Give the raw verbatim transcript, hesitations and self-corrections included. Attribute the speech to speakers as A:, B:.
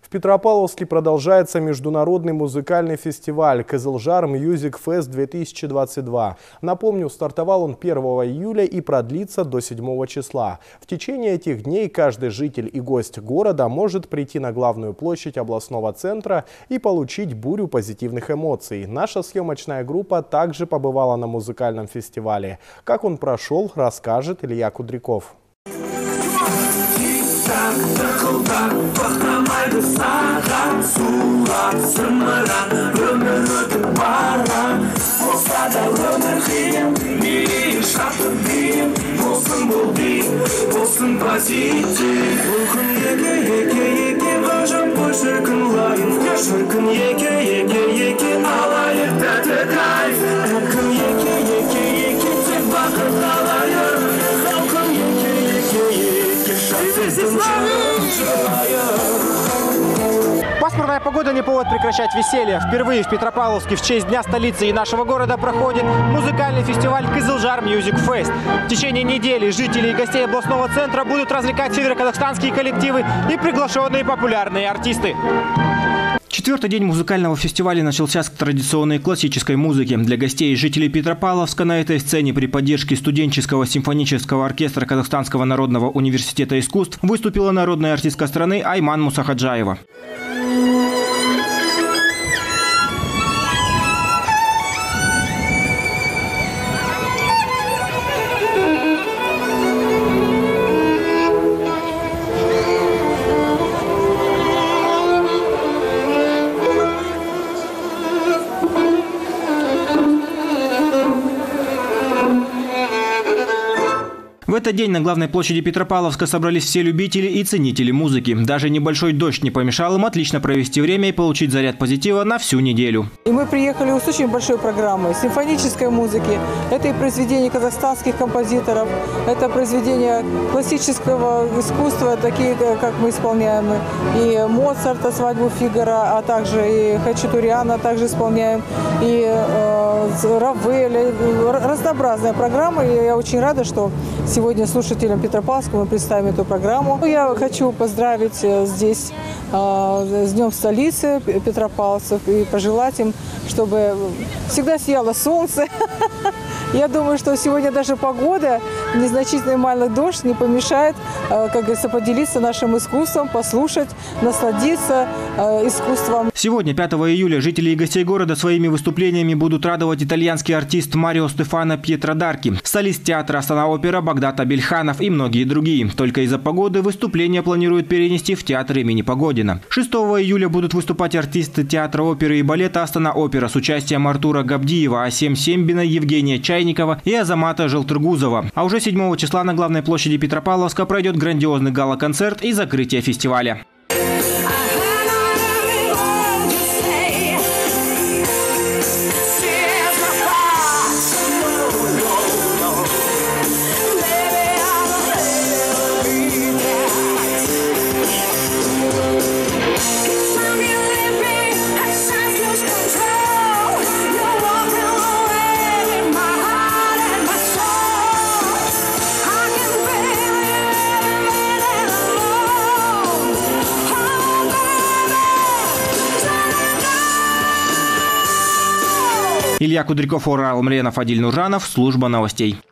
A: В Петропавловске продолжается международный музыкальный фестиваль «Кызылжар Music Fest две тысячи двадцать два». Напомню, стартовал он первого июля и продлится до седьмого числа. В течение этих дней каждый житель и гость города может прийти на главную площадь областного центра и получить бурю позитивных эмоций. Наша съемочная группа также побывала на музыкальном фестивале. Как он прошел, расскажет Илья Кудряков.
B: Пасмурная погода не повод прекращать веселье. Впервые в Петропавловске в честь Дня столицы и нашего города проходит музыкальный фестиваль «Кызылжар Music Fest». В течение недели жители и гостей областного центра будут развлекать североказахстанские коллективы и приглашенные популярные артисты. Четвертый день музыкального фестиваля начался с традиционной классической музыки. Для гостей и жителей Петропавловска на этой сцене при поддержке студенческого симфонического оркестра Казахстанского народного университета искусств выступила народная артистка страны Айман Мусахаджаева. В этот день на главной площади Петропавловска собрались все любители и ценители музыки. Даже небольшой дождь не помешал им отлично провести время и получить заряд позитива на всю неделю.
C: И мы приехали с очень большой программой симфонической музыки. Это и произведения казахстанских композиторов, это произведения классического искусства, такие, как мы исполняем и Моцарта, «Свадьбу Фигаро», а также и Хачатуряна также исполняем, и э, Равеля. Разнообразная программа, и я очень рада, что сегодня слушателям Петропавловска мы представим эту программу. Я хочу поздравить здесь э, с Днем столицы петропавловцев и пожелать им, чтобы всегда сияло солнце. Я думаю, что сегодня даже погода, незначительный малый дождь не помешает, как говорится, поделиться нашим искусством, послушать, насладиться искусством.
B: Сегодня, пятого июля, жители и гостей города своими выступлениями будут радовать итальянский артист Марио Стефано Пьетродарки, солист театра Астана-опера Багдат Абельханов и многие другие. Только из-за погоды выступления планируют перенести в театр имени Погодина. шестого июля будут выступать артисты театра оперы и балета Астана-опера с участием Артура Габдиева, Асем Сембина, Евгения Чайникова и Азамата Желтыргузова. А уже седьмого числа на главной площади Петропавловска пройдет грандиозный гала-концерт и закрытие фестиваля. Илья Кудряков, Орал Мленов, Адиль Нуржанов, служба новостей.